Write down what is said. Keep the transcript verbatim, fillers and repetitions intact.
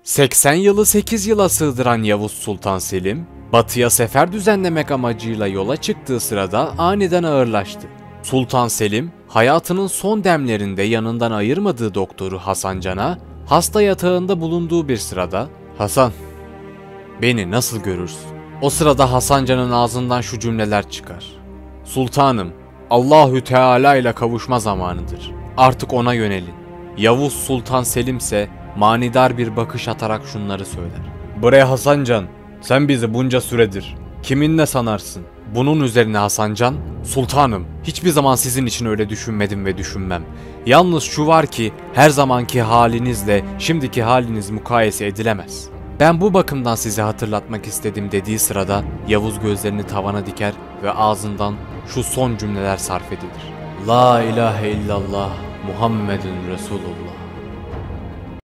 seksen yılı sekiz yıla sığdıran Yavuz Sultan Selim, batıya sefer düzenlemek amacıyla yola çıktığı sırada aniden ağırlaştı. Sultan Selim, hayatının son demlerinde yanından ayırmadığı doktoru Hasan Can'a, hasta yatağında bulunduğu bir sırada, "Hasan, beni nasıl görürsün?" O sırada Hasan Can'ın ağzından şu cümleler çıkar: "Sultanım, Allahü Teala ile kavuşma zamanıdır. Artık ona yönelin." Yavuz Sultan Selim ise manidar bir bakış atarak şunları söyler: "Bre Hasan Can, sen bizi bunca süredir kiminle sanarsın?" Bunun üzerine Hasan Can, "Sultanım, hiçbir zaman sizin için öyle düşünmedim ve düşünmem. Yalnız şu var ki her zamanki halinizle şimdiki haliniz mukayese edilemez. Ben bu bakımdan size hatırlatmak istedim" dediği sırada Yavuz gözlerini tavana diker ve ağzından şu son cümleler sarf edilir: "La ilahe illallah Muhammedun Resulullah."